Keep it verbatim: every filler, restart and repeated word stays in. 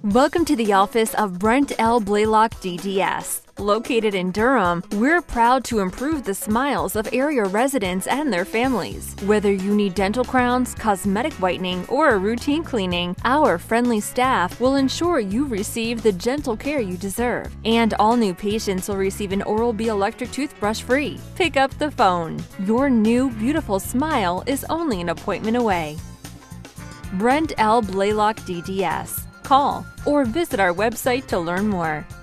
Welcome to the office of Brent L. Blaylock D D S. Located in Durham, we're proud to improve the smiles of area residents and their families. Whether you need dental crowns, cosmetic whitening, or a routine cleaning, our friendly staff will ensure you receive the gentle care you deserve. And all new patients will receive an Oral-B electric toothbrush free. Pick up the phone. Your new, beautiful smile is only an appointment away. Brent L. Blaylock D D S. Call or visit our website to learn more.